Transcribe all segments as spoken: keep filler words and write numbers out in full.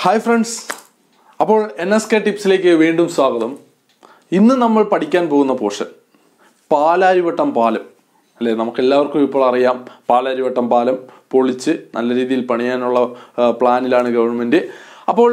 Hi friends, അപ്പോൾ N S K ടിപ്സിലേക്ക് വീണ്ടും സ്വാഗതം. ഇന്ന് നമ്മൾ പഠിക്കാൻ പോകുന്ന പോർഷൻ പാലാരിവട്ടം പാലം അല്ലേ. നമുക്കെല്ലാവർക്കും ഇപ്പോൾ അറിയാം, പാലാരിവട്ടം പാലം പൊളിച്ച് നല്ല രീതിയിൽ പണിയാനുള്ള പ്ലാനിലാണ് ഗവൺമെൻറ്. അപ്പോൾ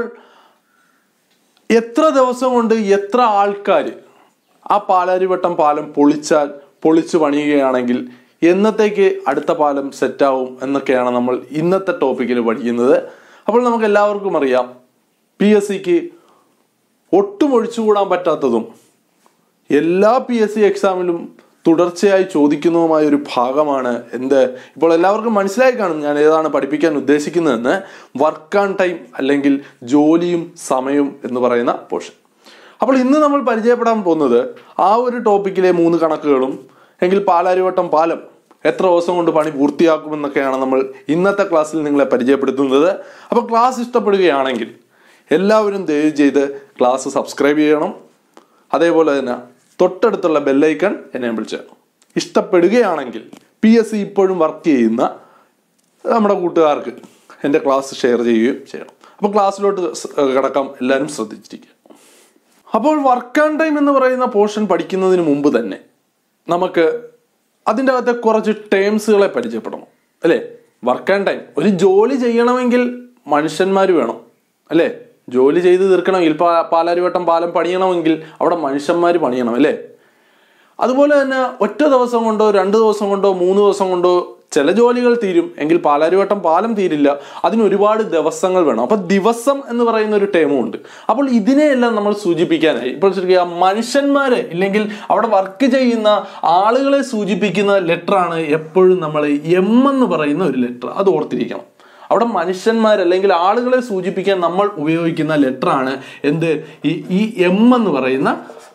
എത്ര ദിവസം കൊണ്ട് എത്ര ആൾക്കാർ ആ പാലാരിവട്ടം പാലം പൊളിച്ചാൽ പൊളിച്ചു പണിയുകയാണെങ്കിൽ എന്നത്തേക്ക് അടുത്ത പാലം സെറ്റാവും എന്നൊക്കെയാണ് നമ്മൾ ഇന്നത്തെ ടോപ്പിക്കിൽ പഠിക്കുന്നത്. അപ്പോൾ നമുക്ക് എല്ലാവർക്കും അറിയാം, പി എസ് സിക്ക് ഒട്ടും ഒഴിച്ചുകൂടാൻ പറ്റാത്തതും എല്ലാ പി എസ് സി എക്സാമിലും തുടർച്ചയായി ചോദിക്കുന്നതുമായ ഒരു ഭാഗമാണ് എന്ത്. ഇപ്പോൾ എല്ലാവർക്കും മനസ്സിലായി കാണും ഞാൻ ഏതാണ് പഠിപ്പിക്കാൻ ഉദ്ദേശിക്കുന്നതെന്ന്. വർക്ക് ആൺ ടൈം അല്ലെങ്കിൽ ജോലിയും സമയവും എന്ന് പറയുന്ന പോർഷൻ. അപ്പോൾ ഇന്ന് നമ്മൾ പരിചയപ്പെടാൻ പോകുന്നത് ആ ഒരു ടോപ്പിക്കിലെ മൂന്ന് കണക്കുകളും എങ്കിൽ പാലാരിവട്ടം പാലം എത്ര ദിവസം കൊണ്ട് പണി പൂർത്തിയാക്കുമെന്നൊക്കെയാണ് നമ്മൾ ഇന്നത്തെ ക്ലാസ്സിൽ നിങ്ങളെ പരിചയപ്പെടുത്തുന്നത്. അപ്പോൾ ക്ലാസ് ഇഷ്ടപ്പെടുകയാണെങ്കിൽ എല്ലാവരും ദയവ് ചെയ്ത് ക്ലാസ് സബ്സ്ക്രൈബ് ചെയ്യണം. അതേപോലെ തന്നെ തൊട്ടടുത്തുള്ള ബെല്ലൈക്കൺ എനേബിൾ ചെയ്യണം. ഇഷ്ടപ്പെടുകയാണെങ്കിൽ പി എസ് സി ഇപ്പോഴും വർക്ക് ചെയ്യുന്ന നമ്മുടെ കൂട്ടുകാർക്ക് എൻ്റെ ക്ലാസ് ഷെയർ ചെയ്യുകയും ചെയ്യണം. അപ്പോൾ ക്ലാസ്സിലോട്ട് കിടക്കാം, എല്ലാവരും ശ്രദ്ധിച്ചിരിക്കുക. അപ്പോൾ വർക്ക് ആൺ ടൈം എന്ന് പറയുന്ന പോർഷൻ പഠിക്കുന്നതിന് മുമ്പ് തന്നെ നമുക്ക് അതിൻ്റെ അകത്തെ കുറച്ച് ടേംസുകളെ പരിചയപ്പെടണം അല്ലേ. വർക്ക് ആൺ ടൈം, ഒരു ജോലി ചെയ്യണമെങ്കിൽ മനുഷ്യന്മാർ വേണം അല്ലേ. ജോലി ചെയ്ത് തീർക്കണമെങ്കിൽ പാ പാലാരിവട്ടം പാലം പണിയണമെങ്കിൽ അവിടെ മനുഷ്യന്മാർ പണിയണം അല്ലേ. അതുപോലെ തന്നെ ഒറ്റ ദിവസം കൊണ്ടോ രണ്ട് ദിവസം കൊണ്ടോ മൂന്ന് ദിവസം കൊണ്ടോ ചില ജോലികൾ തീരും, എങ്കിൽ പാലാരിവട്ടം പാലം തീരില്ല. അതിന് ഒരുപാട് ദിവസങ്ങൾ വേണം. അപ്പം ദിവസം എന്ന് പറയുന്ന ഒരു ടേമും ഉണ്ട്. അപ്പോൾ ഇതിനെയെല്ലാം നമ്മൾ സൂചിപ്പിക്കാനായി ഇപ്പോൾ ശരിക്കും മനുഷ്യന്മാരെ ഇല്ലെങ്കിൽ അവിടെ വർക്ക് ചെയ്യുന്ന ആളുകളെ സൂചിപ്പിക്കുന്ന ലെറ്ററാണ് എപ്പോഴും നമ്മൾ എം എന്ന് പറയുന്ന ഒരു ലെറ്റർ. അത് ഓർത്തിരിക്കണം. അവിടെ മനുഷ്യന്മാർ അല്ലെങ്കിൽ ആളുകളെ സൂചിപ്പിക്കാൻ നമ്മൾ ഉപയോഗിക്കുന്ന ലെറ്ററാണ് എന്ത്, ഈ ഈ എം എന്ന് പറയുന്ന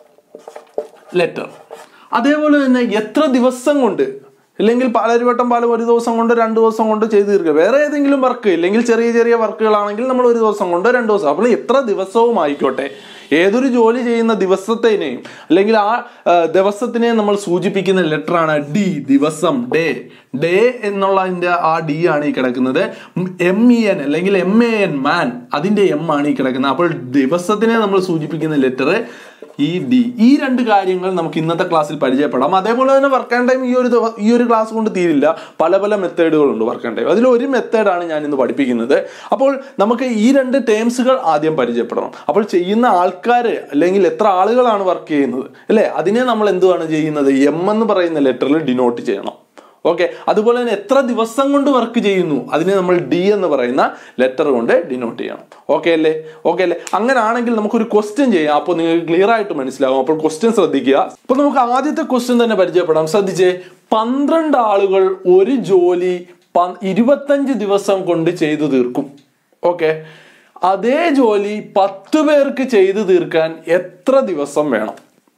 ലെറ്റർ. അതേപോലെ തന്നെ എത്ര ദിവസം കൊണ്ട്, ഇല്ലെങ്കിൽ പാലാരിവട്ടം പാലം ഒരു ദിവസം കൊണ്ട് രണ്ട് ദിവസം കൊണ്ട് ചെയ്ത് തീർക്കുക. വേറെ ഏതെങ്കിലും വർക്ക് ഇല്ലെങ്കിൽ ചെറിയ ചെറിയ വർക്കുകളാണെങ്കിൽ നമ്മൾ ഒരു ദിവസം കൊണ്ടോ രണ്ട് ദിവസം. അപ്പോൾ എത്ര ദിവസവും ആയിക്കോട്ടെ, ഏതൊരു ജോലി ചെയ്യുന്ന ദിവസത്തിനെയും അല്ലെങ്കിൽ ആ ദിവസത്തിനെയും നമ്മൾ സൂചിപ്പിക്കുന്ന ലെറ്ററാണ് ഡി. ദിവസം, ഡേ. ഡേ എന്നുള്ളതിൻ്റെ ആ ഡി ആണ് ഈ കിടക്കുന്നത്. എം ഇ എൻ അല്ലെങ്കിൽ എം എ എൻ മാൻ, അതിൻ്റെ എം ആണ് ഈ കിടക്കുന്നത്. അപ്പോൾ ദിവസത്തിനെ നമ്മൾ സൂചിപ്പിക്കുന്ന ലെറ്റർ ഈ ഡി. ഈ രണ്ട് കാര്യങ്ങൾ നമുക്ക് ഇന്നത്തെ ക്ലാസ്സിൽ പരിചയപ്പെടാം. അതേപോലെ തന്നെ വർക്ക് ആൺ ടൈം ഈ ഒരു ഈ ഒരു ക്ലാസ് കൊണ്ട് തീരില്ല. പല പല മെത്തേഡുകളുണ്ട് വർക്ക് ആൺ ടൈം. അതിലൊരു മെത്തേഡാണ് ഞാൻ ഇന്ന് പഠിപ്പിക്കുന്നത്. അപ്പോൾ നമുക്ക് ഈ രണ്ട് ടേംസുകൾ ആദ്യം പരിചയപ്പെടണം. അപ്പോൾ ചെയ്യുന്ന ആൾക്കാർ അല്ലെങ്കിൽ എത്ര ആളുകളാണ് വർക്ക് ചെയ്യുന്നത് അല്ലേ, അതിനെ നമ്മൾ എന്തുവാണ് ചെയ്യുന്നത്, എം എന്ന് പറയുന്ന ലെറ്ററിൽ ഡിനോട്ട് ചെയ്യണം. ഓക്കെ. അതുപോലെ തന്നെ എത്ര ദിവസം കൊണ്ട് വർക്ക് ചെയ്യുന്നു, അതിനെ നമ്മൾ ഡി എന്ന് പറയുന്ന ലെറ്റർ കൊണ്ട് ഡിനോട്ട് ചെയ്യണം. ഓക്കെ അല്ലേ ഓക്കെ അല്ലേ അങ്ങനെയാണെങ്കിൽ നമുക്കൊരു ക്വസ്റ്റ്യൻ ചെയ്യാം. അപ്പോൾ നിങ്ങൾക്ക് ക്ലിയർ ആയിട്ട് മനസ്സിലാവും. അപ്പോൾ ക്വസ്റ്റ്യൻ ശ്രദ്ധിക്കുക. അപ്പോൾ നമുക്ക് ആദ്യത്തെ ക്വസ്റ്റ്യൻ തന്നെ പരിചയപ്പെടാം. ശ്രദ്ധിച്ചേ, പന്ത്രണ്ട് ആളുകൾ ഒരു ജോലി ഇരുപത്തഞ്ച് ദിവസം കൊണ്ട് ചെയ്തു തീർക്കും. ഓക്കെ. അതേ ജോലി പത്ത് പേർക്ക് ചെയ്തു തീർക്കാൻ എത്ര ദിവസം വേണം?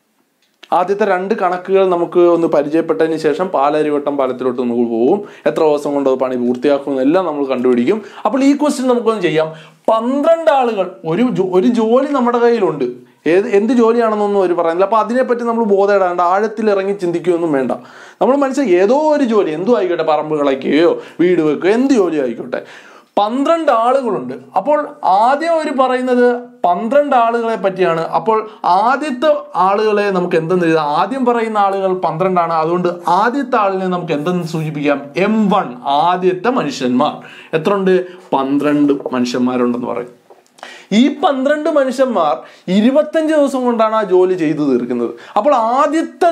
ആദ്യത്തെ രണ്ട് കണക്കുകൾ നമുക്ക് ഒന്ന് പരിചയപ്പെട്ടതിന് ശേഷം പാലാരിവട്ടം പാലത്തിലോട്ട് നമുക്ക് പോകും. എത്ര ദിവസം കൊണ്ട് പണി പൂർത്തിയാക്കും എന്നെല്ലാം നമ്മൾ കണ്ടുപിടിക്കും. അപ്പോൾ ഈ ക്വസ്റ്റ്യൻ നമുക്കൊന്ന് ചെയ്യാം. പന്ത്രണ്ട് ആളുകൾ ഒരു ഒരു ജോലി നമ്മുടെ കയ്യിലുണ്ട്. ഏത് എന്ത് ജോലിയാണെന്നൊന്നും അവർ പറയുന്നില്ല. അപ്പോൾ അതിനെപ്പറ്റി നമ്മൾ ബോധമിടാണ്ട് ആഴത്തിൽ ഇറങ്ങി ചിന്തിക്കുകയൊന്നും വേണ്ട. നമ്മൾ മനസ്സിലാക്കി ഏതോ ഒരു ജോലി, എന്തും ആയിക്കോട്ടെ, പറമ്പ് കളയ്ക്കുകയോ വീട് വെക്കുകയോ എന്ത് ജോലി ആയിക്കോട്ടെ, പന്ത്രണ്ട് ആളുകളുണ്ട്. അപ്പോൾ ആദ്യം അവർ പറയുന്നത് പന്ത്രണ്ട് ആളുകളെ പറ്റിയാണ്. അപ്പോൾ ആദ്യത്തെ ആളുകളെ നമുക്ക് എന്തെന്ന് എഴുതാം? ആദ്യം പറയുന്ന ആളുകൾ പന്ത്രണ്ടാണ്. അതുകൊണ്ട് ആദ്യത്തെ ആളിനെ നമുക്ക് എന്തെന്ന് സൂചിപ്പിക്കാം? എം വൺ, ആദ്യത്തെ മനുഷ്യന്മാർ. എത്ര ഉണ്ട്? പന്ത്രണ്ട് മനുഷ്യന്മാരുണ്ടെന്ന് പറയും. ഈ പന്ത്രണ്ട് മനുഷ്യന്മാർ ഇരുപത്തഞ്ച് ദിവസം കൊണ്ടാണ് ആ ജോലി ചെയ്തു തീർക്കുന്നത്. അപ്പോൾ ആദ്യത്തെ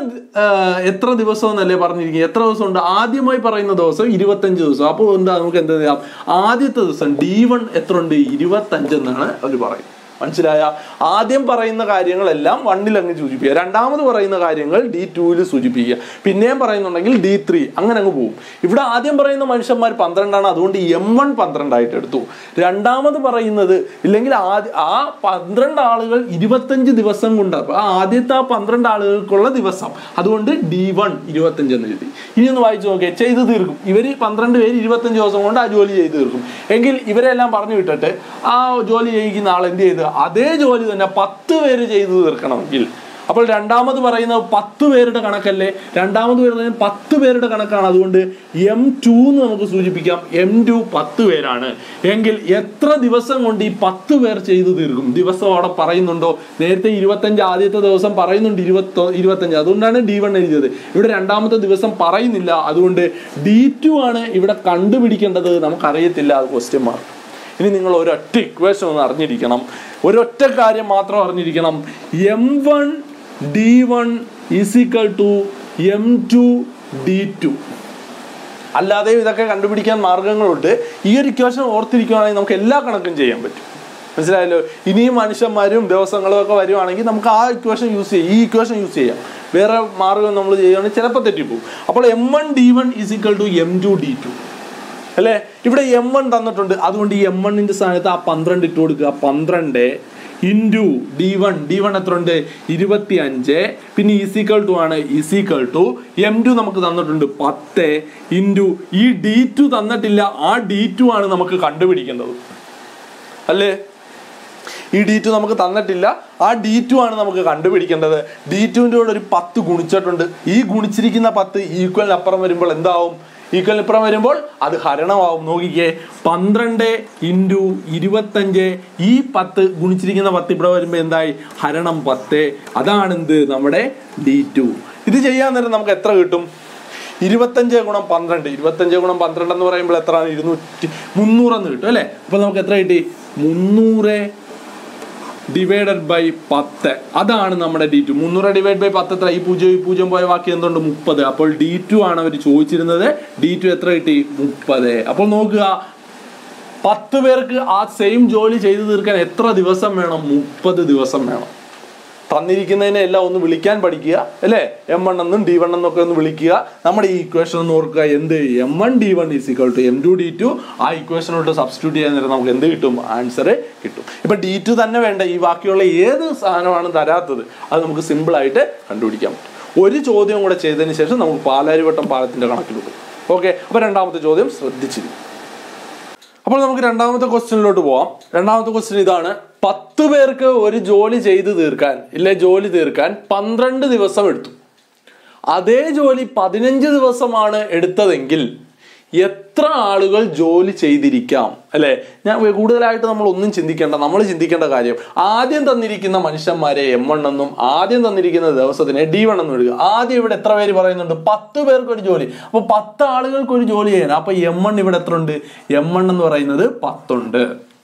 എത്ര ദിവസം എന്നല്ലേ പറഞ്ഞിരിക്കുക? എത്ര ദിവസം ഉണ്ട്? ആദ്യമായി പറയുന്ന ദിവസം ഇരുപത്തഞ്ച് ദിവസം. അപ്പോൾ എന്താ, നമുക്ക് എന്ത് ചെയ്യാം? ആദ്യത്തെ ദിവസം ഡി വൺ എത്ര ഉണ്ട്? ഇരുപത്തഞ്ച് എന്നാണ് അവർ പറയുന്നത്. മനസ്സിലായ? ആദ്യം പറയുന്ന കാര്യങ്ങളെല്ലാം വണ്ണിൽ അങ്ങ് സൂചിപ്പിക്കുക, രണ്ടാമത് പറയുന്ന കാര്യങ്ങൾ ഡി ടുവിൽ സൂചിപ്പിക്കുക, പിന്നെയും പറയുന്നുണ്ടെങ്കിൽ ഡി ത്രീ, അങ്ങനെ അങ്ങ് പോകും. ഇവിടെ ആദ്യം പറയുന്ന മനുഷ്യന്മാർ പന്ത്രണ്ടാണ്, അതുകൊണ്ട് എം വൺ പന്ത്രണ്ടായിട്ട് എടുത്തു. രണ്ടാമത് പറയുന്നത് ഇല്ലെങ്കിൽ ആദ്യ ആ പന്ത്രണ്ട് ആളുകൾ ഇരുപത്തഞ്ച് ദിവസം കൊണ്ട്, ആ ആദ്യത്തെ ആ പന്ത്രണ്ട് ആളുകൾക്കുള്ള ദിവസം, അതുകൊണ്ട് ഡി വൺ ഇരുപത്തഞ്ച് എന്ന് എഴുതി. ഇനി ഒന്ന് വായിച്ചു നോക്കിയാൽ ചെയ്തു തീർക്കും. ഇവർ പന്ത്രണ്ട് പേര് ഇരുപത്തഞ്ച് ദിവസം കൊണ്ട് ആ ജോലി ചെയ്തു തീർക്കും. എങ്കിൽ ഇവരെല്ലാം പറഞ്ഞു വിട്ടിട്ട് ആ ജോലി ചെയ്യിക്കുന്ന ആൾ എന്ത് ചെയ്ത് അതേ ജോലി തന്നെ പത്ത് പേര് ചെയ്തു തീർക്കണമെങ്കിൽ അപ്പോൾ രണ്ടാമത് പറയുന്നത് പത്ത് പേരുടെ കണക്കല്ലേ, രണ്ടാമത് പറയുന്നത് പത്ത് പേരുടെ കണക്കാണ്. അതുകൊണ്ട് എം ടു എന്ന് നമുക്ക് സൂചിപ്പിക്കാം. എം ടു പത്ത് പേരാണ് എങ്കിൽ എത്ര ദിവസം കൊണ്ട് ഈ പത്ത് പേർ ചെയ്തു തീർക്കും? ദിവസം അവിടെ പറയുന്നുണ്ടോ? നേരത്തെ ഇരുപത്തഞ്ച് ആദ്യത്തെ ദിവസം പറയുന്നുണ്ട്, ഇരുപത്തി ഇരുപത്തഞ്ച് അതുകൊണ്ടാണ് ഡി വൺ എഴുതിയത്. ഇവിടെ രണ്ടാമത്തെ ദിവസം പറയുന്നില്ല, അതുകൊണ്ട് ഡി ടു ആണ് ഇവിടെ കണ്ടുപിടിക്കേണ്ടത്. നമുക്കറിയത്തില്ല, അത് ക്വസ്റ്റ്യൻ മാർക്ക്. ഇനി നിങ്ങൾ ഒരൊറ്റ ഇക്വേഷൻ ഒന്ന് അറിഞ്ഞിരിക്കണം, ഒരൊറ്റ കാര്യം മാത്രം അറിഞ്ഞിരിക്കണം. M one D one is equal to M two D two. അല്ലാതെ ഇതൊക്കെ കണ്ടുപിടിക്കാൻ മാർഗങ്ങളുണ്ട്. ഈ ഒരു ഇക്വേഷൻ ഓർത്തിരിക്കുകയാണെങ്കിൽ നമുക്ക് എല്ലാ കണക്കും ചെയ്യാൻ പറ്റും. മനസ്സിലായല്ലോ? ഇനിയും മനുഷ്യന്മാരും ദിവസങ്ങളും ഒക്കെ വരുവാണെങ്കിൽ നമുക്ക് ആ ഇക്വേഷൻ യൂസ് ചെയ്യാം, ഈ ഇക്വേഷൻ യൂസ് ചെയ്യാം. വേറെ മാർഗം നമ്മൾ ചെയ്യുകയാണെങ്കിൽ ചിലപ്പോൾ തെറ്റിപ്പോകും. അപ്പോൾ M one D one is equal to M two D two അല്ലേ? ഇവിടെ എം വൺ തന്നിട്ടുണ്ട്, അതുകൊണ്ട് ഈ എം വണ്ണിന്റെ സ്ഥാനത്ത് ആ പന്ത്രണ്ട് ഇട്ട് കൊടുക്കുക. പന്ത്രണ്ട് into D one, D one എത്ര ഉണ്ട്? ഇരുപത്തി അഞ്ച്. പിന്നെ ഈസിക്കൽ ടു ആണ്, ഈസിക്കൽ ടു എം ടു നമുക്ക് തന്നിട്ടുണ്ട് പത്ത് ഇൻറ്റു ഈ ഡി ടു തന്നിട്ടില്ല, ആ ഡി ടു ആണ് നമുക്ക് കണ്ടുപിടിക്കേണ്ടത് അല്ലേ? ഈ ഡി ടു നമുക്ക് തന്നിട്ടില്ല, ആ ഡി ടു ആണ് നമുക്ക് കണ്ടുപിടിക്കേണ്ടത്. ഡി ടുവിൻ്റെ കൂടെ ഒരു പത്ത് ഗുണിച്ചിട്ടുണ്ട്. ഈ ഗുണിച്ചിരിക്കുന്ന പത്ത് ഈക്വലിന് അപ്പുറം വരുമ്പോൾ എന്താവും? ഈക്വലിന് ഇപ്പുറം വരുമ്പോൾ അത് ഹരണമാവും. നോക്കിക്കേ, പന്ത്രണ്ട് ഇൻറ്റു ഇരുപത്തഞ്ച്, ഈ പത്ത് ഗുണിച്ചിരിക്കുന്ന പത്ത് ഇവിടെ വരുമ്പോൾ എന്തായി? ഹരണം പത്ത്. അതാണ് എന്ത്? നമ്മുടെ ഡി ടു. ഇത് ചെയ്യാൻ നേരം നമുക്ക് എത്ര കിട്ടും? ഇരുപത്തഞ്ച് ഗുണം പന്ത്രണ്ട്, ഇരുപത്തഞ്ച് ഗുണം പന്ത്രണ്ട് എന്ന് പറയുമ്പോൾ എത്ര? ഇരുന്നൂറ്റി മുന്നൂറെന്ന് കിട്ടും അല്ലേ? അപ്പൊ നമുക്ക് എത്ര കിട്ടി? മുന്നൂറ് ഡിവൈഡഡ് ബൈ പത്ത്. അതാണ് നമ്മുടെ ഡി ടു. മുന്നൂറ് ഡിവൈഡ് ബൈ പത്ത് എത്ര? ഈ പൂജ്യം ഈ പൂജ്യം പോയ ബാക്കി എന്തുണ്ട്? മുപ്പത്. അപ്പോൾ ഡി ടു ആണ് അവർ ചോദിച്ചിരുന്നത്. ഡി ടു എത്ര കിട്ടി? മുപ്പത്. അപ്പോൾ നോക്കുക, പത്ത് പേർക്ക് ആ സെയിം ജോലി ചെയ്തു തീർക്കാൻ എത്ര ദിവസം വേണം? മുപ്പത് ദിവസം വേണം. തന്നിരിക്കുന്നതിനെ എല്ലാം ഒന്ന് വിളിക്കാൻ പഠിക്കുക അല്ലേ? എം വൺ എന്നും ഡി വൺ എന്നൊക്കെ ഒന്ന് വിളിക്കുക. നമ്മുടെ ഈ ഇക്വേഷൻ ഒന്ന് ഓർക്കുക, എന്ത്? M one D one is equal to M two D two. ആ ഇക്വേഷനോട്ട് സബ്സ്റ്റിറ്റ്യൂട്ട് ചെയ്യാൻ നേരം നമുക്ക് എന്ത് കിട്ടും? ആൻസർ കിട്ടും. ഇപ്പൊ ഡി ടു തന്നെ വേണ്ട, ഈ ബാക്കിയുള്ള ഏത് സാധനമാണ് തരാത്തത് അത് നമുക്ക് സിമ്പിൾ ആയിട്ട് കണ്ടുപിടിക്കാൻ പറ്റും. ഒരു ചോദ്യം കൂടെ ചെയ്തതിന് ശേഷം നമുക്ക് പാലാരിവട്ടം പാലത്തിന്റെ കണക്കിലോട്ട്. ഓക്കെ, അപ്പൊ രണ്ടാമത്തെ ചോദ്യം ശ്രദ്ധിച്ചിരിക്കും. അപ്പോൾ നമുക്ക് രണ്ടാമത്തെ ക്വസ്റ്റ്യനിലോട്ട് പോവാം. രണ്ടാമത്തെ ക്വസ്റ്റ്യൻ ഇതാണ്: പത്ത് പേർക്ക് ഒരു ജോലി ചെയ്തു തീർക്കാൻ ഇല്ലേ ജോലി തീർക്കാൻ പന്ത്രണ്ട് ദിവസം എടുത്തു. അതേ ജോലി പതിനഞ്ച് ദിവസമാണ് എടുത്തതെങ്കിൽ എത്ര ആളുകൾ ജോലി ചെയ്തിരിക്കാം അല്ലെ? ഞാൻ കൂടുതലായിട്ട് നമ്മൾ ഒന്നും ചിന്തിക്കേണ്ട, നമ്മൾ ചിന്തിക്കേണ്ട കാര്യം ആദ്യം തന്നിരിക്കുന്ന മനുഷ്യന്മാരെ എം വൺ എന്നും ആദ്യം തന്നിരിക്കുന്ന ദിവസത്തിനെ ഡി വൺ എന്നും എടുക്കുക. ആദ്യം ഇവിടെ എത്ര പേര് പറയുന്നുണ്ട്? പത്ത് പേർക്ക് ഒരു ജോലി. അപ്പൊ പത്ത് ആളുകൾക്ക് ഒരു ജോലി ചെയ്യാൻ. അപ്പൊ എം വൺ ഇവിടെ എത്ര ഉണ്ട്? എം വൺ എന്ന് പറയുന്നത് പത്തുണ്ട്.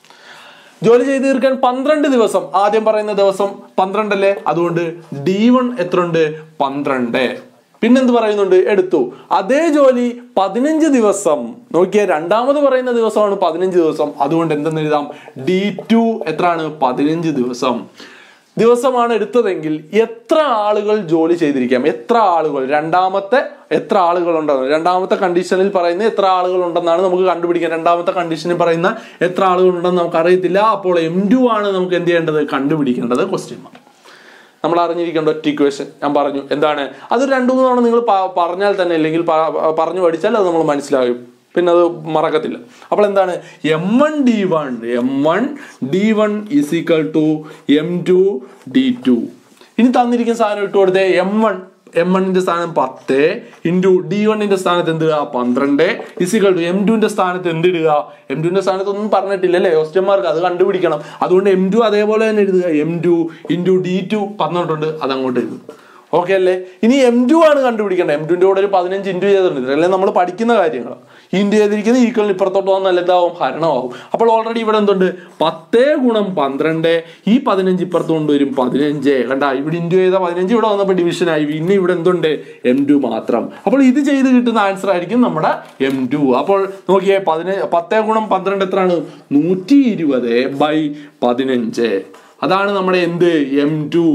ജോലി ചെയ്ത് തീർക്കാൻ പന്ത്രണ്ട് ദിവസം, ആദ്യം പറയുന്ന ദിവസം പന്ത്രണ്ടല്ലേ, അതുകൊണ്ട് ഡി വൺ എത്ര ഉണ്ട്? പന്ത്രണ്ട്. പിന്നെന്ത് പറയുന്നുണ്ട്? എടുത്തു. അതേ ജോലി പതിനഞ്ച് ദിവസം, നോക്കിയാൽ രണ്ടാമത് പറയുന്ന ദിവസമാണ് പതിനഞ്ച് ദിവസം, അതുകൊണ്ട് എന്തെന്ന് എഴുതാം? ഡി ടു എത്രയാണ്? പതിനഞ്ച് ദിവസം ദിവസമാണ് എടുത്തതെങ്കിൽ എത്ര ആളുകൾ ജോലി ചെയ്തിരിക്കാം? എത്ര ആളുകൾ? രണ്ടാമത്തെ എത്ര ആളുകൾ ഉണ്ടെന്ന്, രണ്ടാമത്തെ കണ്ടീഷനിൽ പറയുന്ന എത്ര ആളുകൾ ഉണ്ടെന്നാണ് നമുക്ക് കണ്ടുപിടിക്കാൻ. രണ്ടാമത്തെ കണ്ടീഷനിൽ പറയുന്ന എത്ര ആളുകൾ ഉണ്ടെന്ന് നമുക്ക് അറിയത്തില്ല. അപ്പോൾ എം ടു ആണ് നമുക്ക് എന്ത് ചെയ്യേണ്ടത്? കണ്ടുപിടിക്കേണ്ടത്. Question mark. നമ്മൾ അറിഞ്ഞിരിക്കേണ്ട ഒറ്റ ഇക്വേഷൻ ഞാൻ പറഞ്ഞു. എന്താണ് അത്? രണ്ടു മൂന്ന് തവണ നിങ്ങൾ പറഞ്ഞാൽ തന്നെ, അല്ലെങ്കിൽ പറഞ്ഞു പഠിച്ചാൽ അത് നമ്മൾ മനസ്സിലാകും, പിന്നെ അത് മറക്കത്തില്ല. അപ്പോൾ എന്താണ്? M one D one, M one D one is equal to M two D two. ഇനി തന്നിരിക്കുന്ന സാധനം ഇട്ട് കൊടുത്തേ. എം വൺ എം വണ്ണിന്റെ സ്ഥാനം പത്ത് ഇൻറ്റു ഡി വണ്ണിന്റെ സ്ഥാനത്ത് എന്ത് ഇടുക? പന്ത്രണ്ട് ഇസിക്കൽ ടു എം ടുവിന്റെ സ്ഥാനത്ത് എന്ത് ഇടുക? എം ടുവിന്റെ സ്ഥാനത്ത് ഒന്നും പറഞ്ഞിട്ടില്ല അല്ലേ ക്വസ്റ്റ്യൻമാർക്ക്, അത് കണ്ടുപിടിക്കണം. അതുകൊണ്ട് എം ടു അതേപോലെ തന്നെ എഴുതുക. M two into D two പറഞ്ഞിട്ടുണ്ട്, അതങ്ങോട്ട് എഴുതും. ഓക്കെ അല്ലേ? ഇനി എം ടു ആണ് കണ്ടുപിടിക്കേണ്ടത്. എം ടുവിന്റെ കൂടെ ഒരു പതിനഞ്ച് ഇൻറ്റു ചെയ്തിട്ടുണ്ട്, അല്ലെങ്കിൽ നമ്മൾ പഠിക്കുന്ന കാര്യങ്ങൾ. ഇൻറ്റു ചെയ്തിരിക്കുന്നത് ഈക്വൽ ഇപ്പുറത്തോട്ട് വന്നാൽ എന്താവും? ഹരണമാവും. അപ്പോൾ ഓൾറെഡി ഇവിടെ എന്തുണ്ട്? പത്തേ ഗുണം പന്ത്രണ്ട്, ഈ പതിനഞ്ച് ഇപ്പുറത്ത് കൊണ്ടുവരും പതിനഞ്ച്. കണ്ട, ഇവിടെ ഇൻറ്റു ചെയ്ത പതിനഞ്ച് ഇവിടെ വന്നപ്പോൾ ഡിവിഷൻ ആയി. പിന്നെ ഇവിടെ എന്തുണ്ട്? എം ടു മാത്രം. അപ്പോൾ ഇത് ചെയ്ത് കിട്ടുന്ന ആൻസർ ആയിരിക്കും നമ്മുടെ എം ടു. അപ്പോൾ നോക്കിയേ, പതിനഞ്ച് പത്തേ ഗുണം പന്ത്രണ്ട് എത്രയാണ്? നൂറ്റി ഇരുപത് ബൈ പതിനഞ്ച്. അതാണ് നമ്മുടെ എന്ത്? എം ടു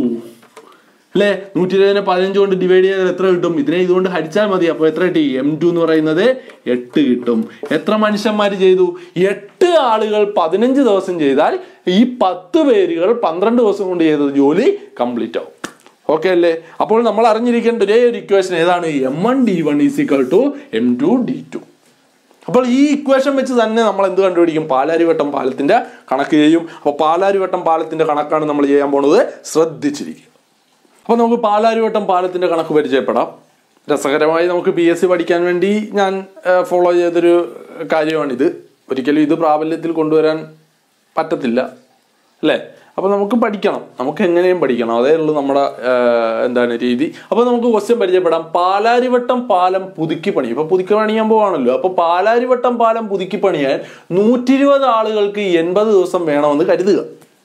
അല്ലേ? നൂറ്റി ഇരുപതിനെ പതിനഞ്ച് കൊണ്ട് ഡിവൈഡ് ചെയ്താൽ എത്ര കിട്ടും? ഇതിനെ ഇതുകൊണ്ട് ഹരിച്ചാൽ മതി. അപ്പോൾ എത്ര കിട്ടി? എം ടു എന്ന് പറയുന്നത് എട്ട് കിട്ടും. എത്ര മനുഷ്യന്മാർ ചെയ്തു? എട്ട് ആളുകൾ പതിനഞ്ച് ദിവസം ചെയ്താൽ ഈ പത്ത് പേരുകൾ പന്ത്രണ്ട് ദിവസം കൊണ്ട് ചെയ്ത ജോലി കംപ്ലീറ്റ് ആവും. ഓക്കെ അല്ലേ? അപ്പോൾ നമ്മൾ അറിഞ്ഞിരിക്കേണ്ട ഒരേ ഒരു ഇക്വേഷൻ ഏതാണ്? M one D one is equal to M two D two. അപ്പോൾ ഈ ഇക്വേഷൻ വെച്ച് തന്നെ നമ്മൾ എന്ത് കണ്ടുപിടിക്കും? പാലാരിവട്ടം പാലത്തിന്റെ കണക്ക് ചെയ്യും. അപ്പോൾ പാലാരിവട്ടം പാലത്തിന്റെ കണക്കാണ് നമ്മൾ ചെയ്യാൻ പോകുന്നത്. ശ്രദ്ധിച്ചിരിക്കും. അപ്പോൾ നമുക്ക് പാലാരിവട്ടം പാലത്തിൻ്റെ കണക്ക് പരിചയപ്പെടാം. രസകരമായി നമുക്ക് പി എസ് സി പഠിക്കാൻ വേണ്ടി ഞാൻ ഫോളോ ചെയ്തൊരു കാര്യമാണിത്. ഒരിക്കലും ഇത് പ്രാബല്യത്തിൽ കൊണ്ടുവരാൻ പറ്റത്തില്ല അല്ലേ? അപ്പോൾ നമുക്ക് പഠിക്കണം, നമുക്ക് എങ്ങനെയും പഠിക്കണം, അതേ ഉള്ളൂ നമ്മുടെ എന്താണ് രീതി. അപ്പോൾ നമുക്ക് ക്വസ്റ്റ്യൻ പരിചയപ്പെടാം. പാലാരിവട്ടം പാലം പുതുക്കി പണി. ഇപ്പോൾ പുതുക്കി പണിയാൻ പോവാണല്ലോ. അപ്പോൾ പാലാരിവട്ടം പാലം പുതുക്കി പണിയാൻ നൂറ്റി ഇരുപത് ആളുകൾക്ക് എൺപത് ദിവസം വേണമെന്ന് കരുതുക.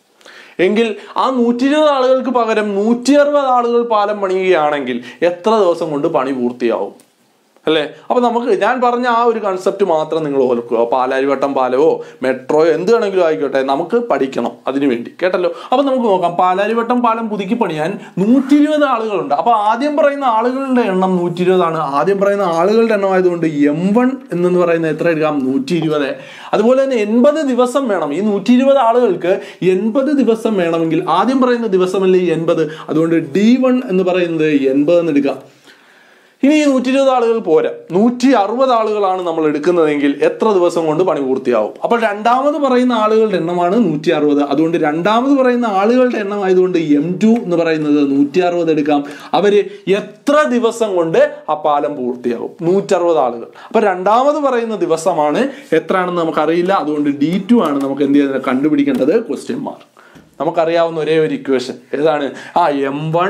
എങ്കിൽ ആ നൂറ്റി ഇരുപത് ആളുകൾക്ക് പകരം നൂറ്റി അറുപത് ആളുകൾ പാലം പണിയുകയാണെങ്കിൽ എത്ര ദിവസം കൊണ്ട് പണി പൂർത്തിയാവും അല്ലേ? അപ്പൊ നമുക്ക് ഞാൻ പറഞ്ഞ ആ ഒരു കൺസെപ്റ്റ് മാത്രം നിങ്ങൾ ഓർക്കുക. പാലാരിവട്ടം പാലമോ മെട്രോയോ എന്ത് വേണമെങ്കിലും ആയിക്കോട്ടെ, നമുക്ക് പഠിക്കണം അതിനു വേണ്ടി, കേട്ടല്ലോ. അപ്പൊ നമുക്ക് നോക്കാം. പാലാരിവട്ടം പാലം പുതുക്കി പണിയാൻ നൂറ്റി ഇരുപത് ആളുകളുണ്ട്. അപ്പൊ ആദ്യം പറയുന്ന ആളുകളുടെ എണ്ണം നൂറ്റി ഇരുപതാണ്. ആദ്യം പറയുന്ന ആളുകളുടെ എണ്ണം ആയതുകൊണ്ട് എം വൺ എന്ന് പറയുന്നത് എത്ര എടുക്കാം? നൂറ്റി ഇരുപത്. അതുപോലെ തന്നെ എൺപത് ദിവസം വേണം. ഈ നൂറ്റി ഇരുപത് ആളുകൾക്ക് എൺപത് ദിവസം വേണമെങ്കിൽ ആദ്യം പറയുന്ന ദിവസമല്ലേ എൺപത്, അതുകൊണ്ട് ഡി വൺ എന്ന് പറയുന്നത് എൺപത് എന്ന് എടുക്കാം. ഇനി ഈ നൂറ്റി ഇരുപത് ആളുകൾ പോരാ, നൂറ്റി അറുപത് ആളുകളാണ് നമ്മൾ എടുക്കുന്നതെങ്കിൽ എത്ര ദിവസം കൊണ്ട് പണി പൂർത്തിയാവും? അപ്പോൾ രണ്ടാമത് പറയുന്ന ആളുകളുടെ എണ്ണമാണ് നൂറ്റി അറുപത്. അതുകൊണ്ട് രണ്ടാമത് പറയുന്ന ആളുകളുടെ എണ്ണം ആയതുകൊണ്ട് എം ടു എന്ന് പറയുന്നത് നൂറ്റി അറുപത് എടുക്കാം. അവര് എത്ര ദിവസം കൊണ്ട് ആ പാലം പൂർത്തിയാവും? നൂറ്റി അറുപത് ആളുകൾ. അപ്പൊ രണ്ടാമത് പറയുന്ന ദിവസമാണ് എത്രയാണെന്ന് നമുക്കറിയില്ല. അതുകൊണ്ട് ഡി ടു ആണ് നമുക്ക് എന്ത് ചെയ്യുന്നത് കണ്ടുപിടിക്കേണ്ടത്. Question mark. നമുക്കറിയാവുന്ന ഒരേ ഒരു ഇക്വേഷൻ ഏതാണ്? ആ M one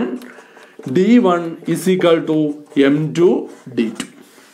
D one is equal to M two D two.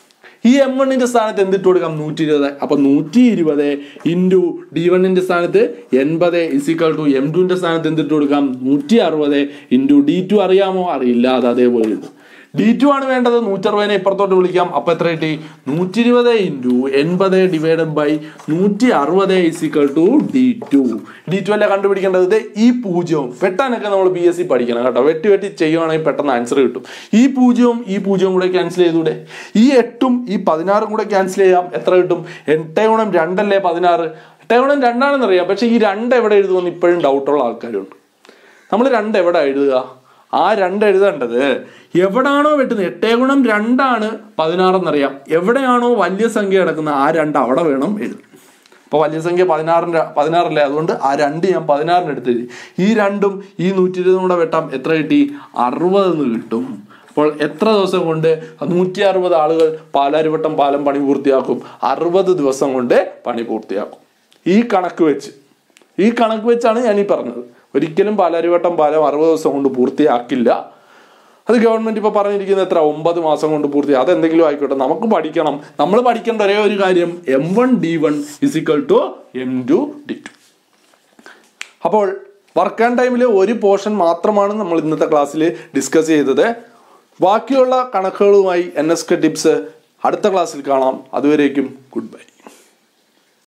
ഈ എം വണ്ണിന്റെ സ്ഥാനത്ത് എന്തിട്ട് കൊടുക്കാം? നൂറ്റി ഇരുപത്. അപ്പൊ നൂറ്റി ഇരുപത് ഇൻറ്റു ഡി വണ്ണിന്റെ സ്ഥാനത്ത് എൺപത് ഇസ് ഈക്വൽ ടു എം ടുവിന്റെ സ്ഥാനത്ത് എന്തിട്ട് കൊടുക്കാം? നൂറ്റി അറുപത് ഇൻറ്റു ഡി ടു അറിയാമോ? അറിയില്ല. അത് അതേപോലെ ഉണ്ട്. ഡി ടു ആണ് വേണ്ടത്. നൂറ്ററുപതിനെ ഇപ്പുറത്തോട്ട് വിളിക്കാം. അപ്പൊ എത്ര കിട്ടി? നൂറ്റി ഇരുപത് ഇൻറ്റു എൺപത് ഡിവൈഡഡ് ബൈ നൂറ്റി അറുപത് is equal to D two. D two അല്ല കണ്ടുപിടിക്കേണ്ടത്. ഈ പൂജ്യവും വെട്ടാനൊക്കെ നമ്മൾ ബി എസ് സി പഠിക്കണം കേട്ടോ. വെട്ടി വെട്ടി ചെയ്യുവാണെങ്കിൽ പെട്ടെന്ന് ആൻസർ കിട്ടും. ഈ പൂജ്യവും ഈ പൂജ്യവും കൂടെ ക്യാൻസൽ ചെയ്തൂടെ? ഈ എട്ടും ഈ പതിനാറും കൂടെ ക്യാൻസൽ ചെയ്യാം. എത്ര കിട്ടും? എട്ട് ഗുണം രണ്ടല്ലേ പതിനാറ്. എട്ട് ഗുണം രണ്ടാണെന്ന് അറിയാം. പക്ഷെ ഈ രണ്ട് എവിടെ എഴുതുമെന്ന് ഇപ്പോഴും ഡൗട്ടുള്ള ആൾക്കാരുണ്ട്. നമ്മൾ രണ്ട് എവിടെ എഴുതുക? ആ രണ്ട് എഴുതേണ്ടത് എവിടാണോ വെട്ടുന്നത്. എട്ടേ ഗുണം രണ്ടാണ് പതിനാറെന്നറിയാം. എവിടെയാണോ വലിയ സംഖ്യ കിടക്കുന്നത് ആ രണ്ട് അവിടെ വേണം എഴുതാൻ. അപ്പോൾ വലിയ സംഖ്യ പതിനാറിൻ്റെ പതിനാറല്ലേ, അതുകൊണ്ട് ആ രണ്ട് ഞാൻ പതിനാറിന് എടുത്തെഴുതി. ഈ രണ്ടും ഈ നൂറ്റി ഇരുപതും കൂടെ വെട്ടാം. എത്ര കിട്ടി? അറുപതെന്ന് കിട്ടും. അപ്പോൾ എത്ര ദിവസം കൊണ്ട് നൂറ്റി അറുപത് ആളുകൾ പാലാരിവട്ടം പാലം പണി പൂർത്തിയാക്കും? അറുപത് ദിവസം കൊണ്ട് പണി പൂർത്തിയാക്കും. ഈ കണക്ക് വെച്ച് ഈ കണക്ക് വെച്ചാണ് ഞാൻ ഈ പറഞ്ഞത്. ഒരിക്കലും പാലാരിവട്ടം പാലം അറുപത് ദിവസം കൊണ്ട് പൂർത്തിയാക്കില്ല. അത് ഗവൺമെന്റ് ഇപ്പൊ പറഞ്ഞിരിക്കുന്നത് എത്ര? ഒമ്പത് മാസം കൊണ്ട് പൂർത്തിയാക്കും. അതെന്തെങ്കിലും ആയിക്കോട്ടെ, നമുക്ക് പഠിക്കണം. നമ്മൾ പഠിക്കേണ്ട ഒരേ ഒരു കാര്യം M one D one is equal to M two D two. അപ്പോൾ വർക്ക് ആൻഡ് ടൈമിലെ ഒരു പോർഷൻ മാത്രമാണ് നമ്മൾ ഇന്നത്തെ ക്ലാസ്സിൽ ഡിസ്കസ് ചെയ്തത്. ബാക്കിയുള്ള കണക്കുകളുമായി എൻ എസ് കെ ടിപ്സ് അടുത്ത ക്ലാസ്സിൽ കാണാം. അതുവരേക്കും ഗുഡ് ബൈ.